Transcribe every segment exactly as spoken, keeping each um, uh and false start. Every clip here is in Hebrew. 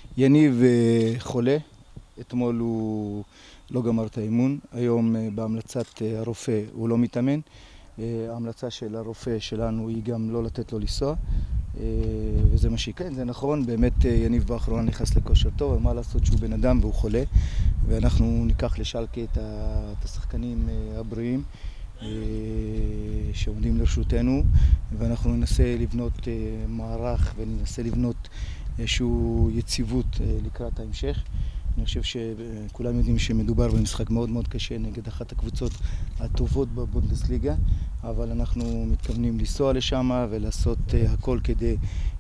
יניב חולה, אתמול הוא לא גמר את האימון, היום בהמלצת הרופא הוא לא מתאמן. ההמלצה של הרופא שלנו היא גם לא לתת לו לנסוע, וזה מה שיקרה. זה נכון, באמת יניב באחרונה נכנס לכושר טוב, אבל מה לעשות שהוא בן אדם והוא חולה, ואנחנו ניקח לשלקה את השחקנים הבריאים שעומדים לרשותנו, ואנחנו ננסה לבנות מערך וננסה לבנות איזושהי יציבות לקראת ההמשך. אני חושב שכולם יודעים שמדובר במשחק מאוד מאוד קשה נגד אחת הקבוצות הטובות בבונדסליגה, אבל אנחנו מתכוונים לנסוע לשם ולעשות הכל כדי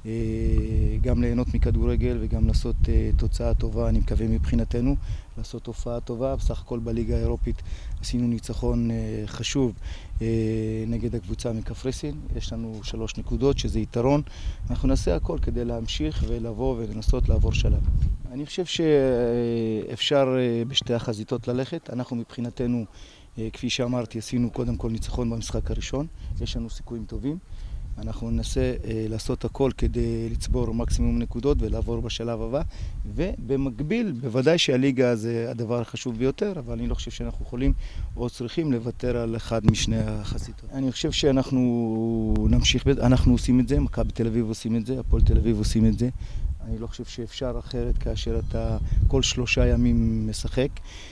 גם ליהנות מכדורגל וגם לעשות תוצאה טובה, אני מקווה מבחינתנו, לעשות הופעה טובה. בסך הכל בליגה האירופית עשינו ניצחון חשוב נגד הקבוצה מקפריסין, יש לנו שלוש נקודות שזה יתרון, אנחנו נעשה הכל כדי להמשיך ולבוא ולנסות לעבור שלב. אני חושב שאפשר בשתי החזיתות ללכת. אנחנו מבחינתנו, כפי שאמרתי, עשינו קודם כל ניצחון במשחק הראשון, יש לנו סיכויים טובים. אנחנו ננסה לעשות הכל כדי לצבור מקסימום נקודות ולעבור בשלב הבא, ובמקביל, בוודאי שהליגה זה הדבר החשוב ביותר, אבל אני לא חושב שאנחנו יכולים או צריכים לוותר על אחד משני החזיתות. אני חושב שאנחנו נמשיך, אנחנו עושים את זה, מכבי תל אביב עושים את זה, הפועל תל אביב עושים את זה. אני לא חושב שאפשר אחרת כאשר אתה כל שלושה ימים משחק.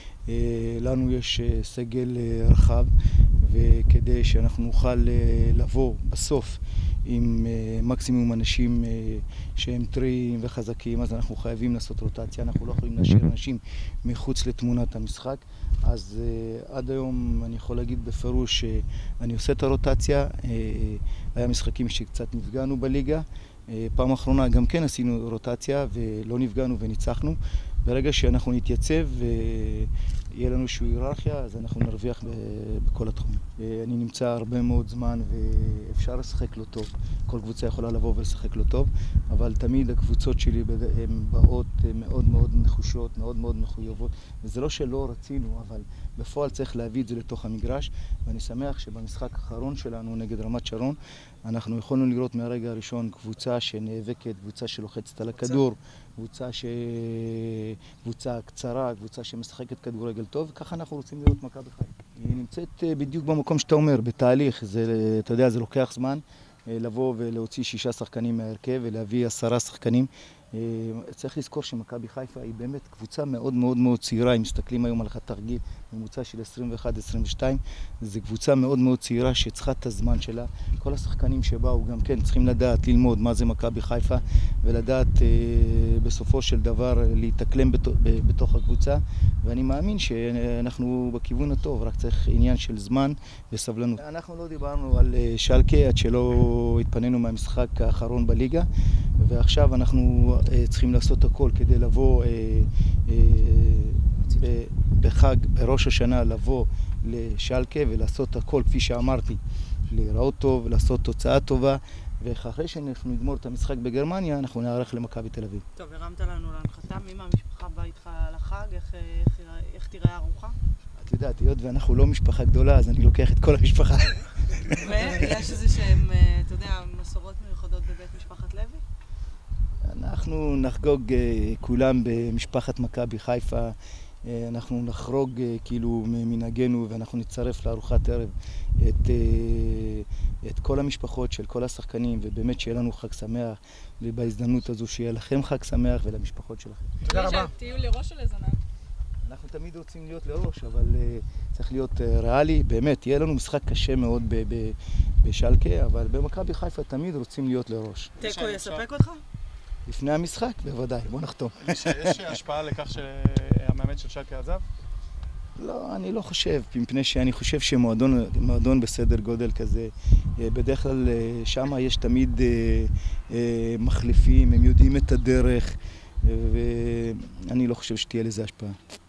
לנו יש סגל רחב, וכדי שאנחנו נוכל לבוא בסוף עם מקסימום אנשים שהם טריים וחזקים, אז אנחנו חייבים לעשות רוטציה, אנחנו לא יכולים להשאיר אנשים מחוץ לתמונת המשחק. אז עד היום אני יכול להגיד בפירוש שאני עושה את הרוטציה. היה משחקים שקצת נפגענו בליגה, פעם האחרונה גם כן עשינו רוטציה ולא נפגענו וניצחנו. ברגע שאנחנו נתייצב ויהיה לנו איזושהי היררכיה, אז אנחנו נרוויח בכל התחום. אני נמצא הרבה מאוד זמן ואפשר לשחק לא טוב. כל קבוצה יכולה לבוא ולשחק לא טוב, אבל תמיד הקבוצות שלי הן באות מאוד מאוד נחושות, מאוד מאוד מחויבות. וזה לא שלא רצינו, אבל בפועל צריך להביא את זה לתוך המגרש. ואני שמח שבמשחק האחרון שלנו נגד רמת שרון, אנחנו יכולנו לראות מהרגע הראשון קבוצה שנאבקת, קבוצה שלוחצת על הכדור, קבוצה ש... קבוצה קצרה, קבוצה שמשחקת כדורגל טוב, וככה אנחנו רוצים לראות מכבי חיפה. היא נמצאת בדיוק במקום שאתה אומר, בתהליך. זה, אתה יודע, זה לוקח זמן לבוא ולהוציא שישה שחקנים מהרכב ולהביא עשרה שחקנים. צריך לזכור שמכבי חיפה היא באמת קבוצה מאוד מאוד מאוד צעירה. אם מסתכלים היום על התרגיל ממוצע של עשרים ואחת עשרים ושתיים, זו קבוצה מאוד מאוד צעירה שצריכה את הזמן שלה. כל השחקנים שבאו גם כן צריכים לדעת ללמוד מה זה מכבי חיפה, ולדעת בסופו של דבר להתאקלם בתוך הקבוצה, ואני מאמין שאנחנו בכיוון הטוב, רק צריך עניין של זמן וסבלנות. אנחנו לא דיברנו על שלקה עד שלא התפנינו מהמשחק האחרון בליגה, ועכשיו אנחנו צריכים לעשות הכל כדי לבוא בחג, בראש השנה, לבוא לשלקה ולעשות הכל, כפי שאמרתי, להיראות טוב, לעשות תוצאה טובה, ואחרי שאנחנו נגמור את המשחק בגרמניה, אנחנו נערך למכבי תל אביב. טוב, הרמת לנו להנחתה, מי מהמשפחה בא איתך לחג? איך, איך, איך תראה הארוחה? את יודעת, היות ואנחנו לא משפחה גדולה, אז אני לוקח את כל המשפחה. ויש איזה שהם, אתה יודע, מסורות מיוחדות בבית משפחת לוי? אנחנו נחגוג כולם במשפחת מכבי חיפה, אנחנו נחרוג כאילו ממנהגנו ואנחנו נצרף לארוחת ערב את, את כל המשפחות של כל השחקנים, ובאמת שיהיה לנו חג שמח, ובהזדמנות הזו שיהיה לכם חג שמח ולמשפחות שלכם. תודה רבה. תהיו לראש או לזנב? אנחנו תמיד רוצים להיות לראש, אבל uh, צריך להיות uh, ריאלי. באמת, יהיה לנו משחק קשה מאוד ב- ב- בשלקה, אבל במכבי חיפה תמיד רוצים להיות לראש. תיקו יספק אותך? לפני המשחק, בוודאי, בוא נחתום. יש השפעה לכך שהמאמן של שלקה עזב? לא, אני לא חושב, מפני שאני חושב שמועדון מועדון בסדר גודל כזה, בדרך כלל שם יש תמיד מחליפים, הם יודעים את הדרך, ואני לא חושב שתהיה לזה השפעה.